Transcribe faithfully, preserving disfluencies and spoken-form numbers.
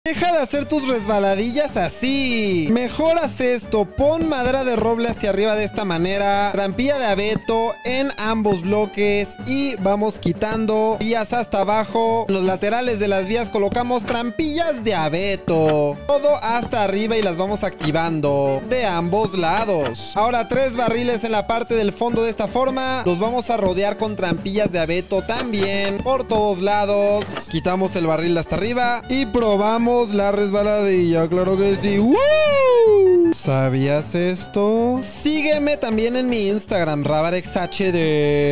Deja de hacer tus resbaladillas así. Mejor haz esto. Pon madera de roble hacia arriba de esta manera. Trampilla de abeto en ambos bloques. Y vamos quitando vías hasta abajo. En los laterales de las vías colocamos trampillas de abeto. Todo hasta arriba y las vamos activando de ambos lados. Ahora tres barriles en la parte del fondo de esta forma. Los vamos a rodear con trampillas de abeto también por todos lados. Quitamos el barril hasta arriba y probamos la resbaladilla, claro que sí. ¡Woo! ¿Sabías esto? Sígueme también en mi Instagram, RabarexHD.